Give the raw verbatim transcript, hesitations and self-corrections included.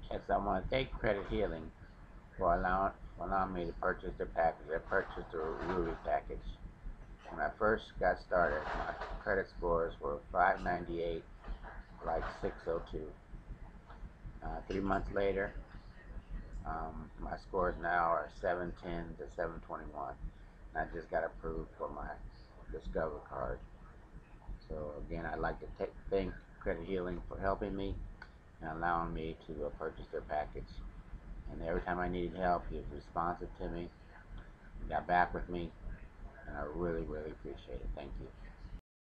Yes, I want to thank Credit Healing for allowing, for allowing me to purchase their package. I purchased the Ruby package. When I first got started, my credit scores were five ninety-eight, like six oh two. Uh, three months later, um, my scores now are seven ten to seven twenty-one. And I just got approved for my Discover card. So again, I'd like to take, thank Credit Healing for helping me and allowing me to uh, purchase their package. And every time I needed help, he was responsive to me, got back with me, and I really, really appreciate it. Thank you.